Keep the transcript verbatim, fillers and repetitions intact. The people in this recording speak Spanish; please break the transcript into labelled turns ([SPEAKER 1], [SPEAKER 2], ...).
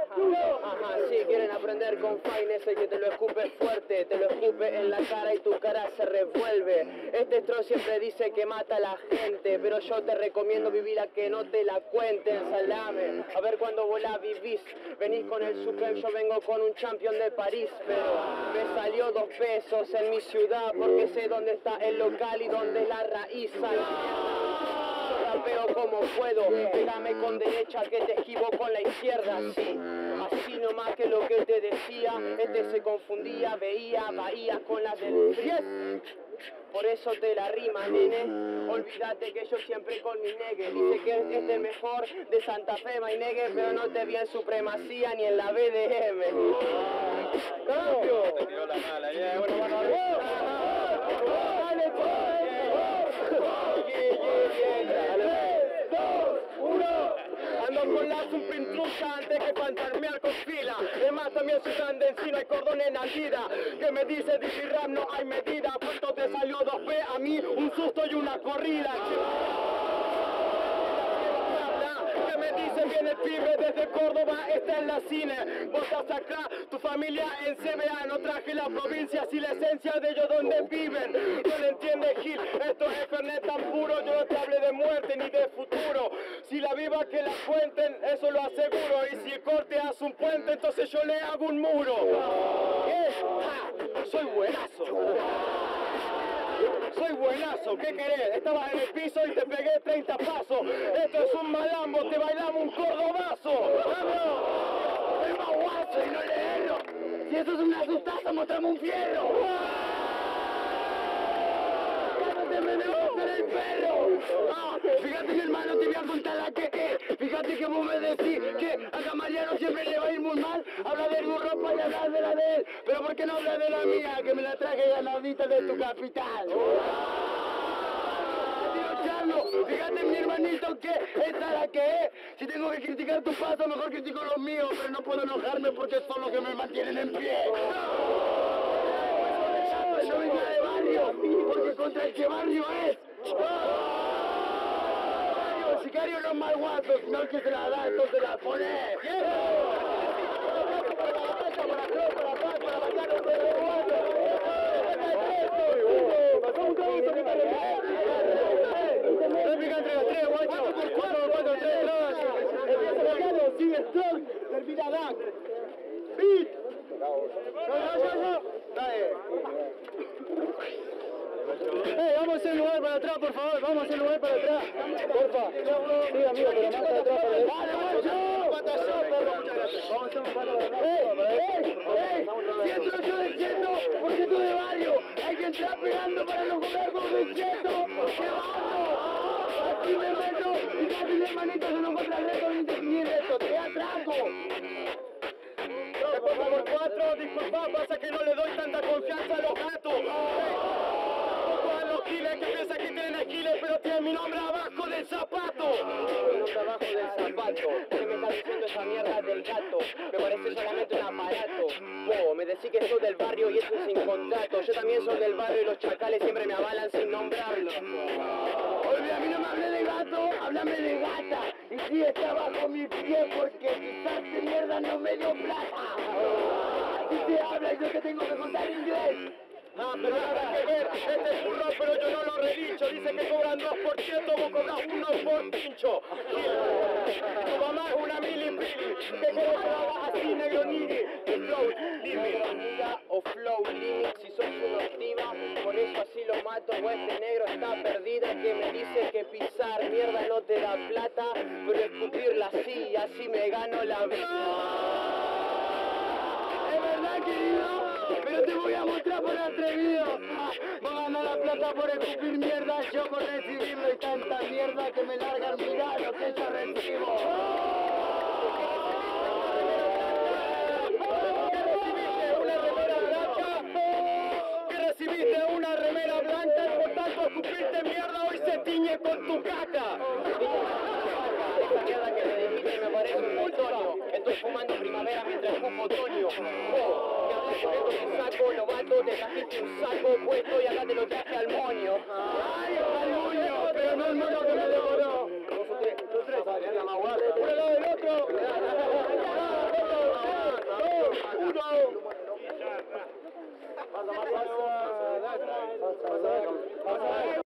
[SPEAKER 1] Ajá, sí, quieren aprender con Fine, ese que te lo escupe fuerte, te lo escupe en la cara y tu cara se revuelve. Este Stro siempre dice que mata a la gente, pero yo te recomiendo vivir a que no te la cuenten, salame. A ver cuando vos la vivís, venís con el Supreme, yo vengo con un champion de París, pero me salió dos pesos en mi ciudad porque sé dónde está el local y dónde es la raíz. Rapeo como puedo, pégame con derecha que te esquivo con la izquierda, sí. Así nomás que lo que te decía, este se confundía, veía, bahía con la del diez. Por eso te la rima, nene. Olvídate que yo siempre con mi negue. Dice que es este mejor de Santa Fe, my negue, pero no te vi en supremacía ni en la B D M. ¡Cambio! Te tiró la mala, ya, bueno, bueno, dale, tres, dos, uno. Ando con la supintruca antes que fantasmear con fila. Además también soy grande encima hay cordón en la vida. Que me dice D J Rap no hay medida. ¿Cuánto te salió dos P? A mí un susto y una corrida. Que me dice viene el pibe desde Córdoba, está en la cine. Vos estás acá, tu familia en C B A. No traje la provincia, si la esencia de ellos donde viven. No le entiende Gil, esto es Fernet tan puro. Yo no te hablé de muerte ni de futuro. Si la viva que la cuenten, eso lo aseguro. Y si el corte hace un puente, entonces yo le hago un muro. ¿Qué? ¡Ja! Soy buenazo. Soy buenazo, ¿qué querés? Estabas en el piso y te pegué treinta pasos. Esto es un malambo, te bailamos un cordobazo. ¡Vamos! Soy más guaso y no le erro. Si eso es una sustancia, mostrame un fierro. ¡Cállate, me debo hacer el perro! Ah, fíjate que hermano te voy a contar la que es. Fíjate que vos me decís que a Camariano siempre le va a ir muy mal. Habla de tu ropa y habla de la de él. Pero ¿por qué no hablas de la mía? Que me la traje ganadita de tu capital. Fíjate mi hermanito que esta la que es. Si tengo que criticar tu paso, mejor critico los míos. Pero no puedo enojarme porque son los que me mantienen en pie. No venga de barrio, porque contra el que barrio es. El sicario no es mal guapo, sino el que se la da, entonces la pone. Termina Beat. Hey, vamos a hacer lugar para atrás, por favor, vamos a hacer lugar para atrás. Porfa. Sí, amigo, pero más para atrás. Vale, vamos a hacer un palo de atrás. ¡Ey! ¡Ey! Si entro yo de cheto, porque tú de barrio. Hay que entrar pegando para no comer con mi cheto. ¡Qué bajo! Aquí me meto y casi mi hermanito se no encuentra reto ni reto. ¡Te atraco! Después por cuatro, disculpa, pasa que no le doy tanta confianza a los gatos. A los giles que piensan que tienen esquiles, pero tienen mi nombre abajo del zapato. Mi nombre abajo del zapato. ¿Qué me está diciendo esa mierda del gato? Me parece solamente un aparato. Oh, me decís que soy del barrio y eso es sin contrato. Yo también soy del barrio y los chacales siempre me avalan sin nombrarlo. Oye, a mí no me hablé de gato, háblame de gata. Y sí está bajo mi pie porque quizás de mierda no me dio plata. Si te habla y yo te tengo que contar inglés. Ah, pero nada que ver, este es burro, pero yo no lo redicho. Dice que cobran dos por ciento, vos cobras uno por pincho. Tu mamá es una mili pili. ¿Qué querés que haga así, negro nini? Flow limit, o flow limit, si sos una activa, por eso así lo mato. O este negro está perdido que me dice que pisar mierda no te da plata, pero escupirla sí, así me gano la vida. ¿Es verdad, querido? Pero te voy a mostrar por atrevido. Vos ganas la plata por escupir mierda, yo por recibirlo y tanta mierda que me largan, mirá lo que yo recibo. Que recibiste una remera blanca y por tanto escupiste mierda hoy se tiñe con tu caca. Esa mierda que te dijiste me parece un otoño. Estoy fumando primavera mientras escupo otoño. Oh, que hablas con esto que saco, novato, te trajiste un saco puesto y acá te lo traje al moño. Ay, al moño, pero no el moño que me devoró. Dos o tres, dos tres. Uno al lado del otro. Vas a ver, vas a ver.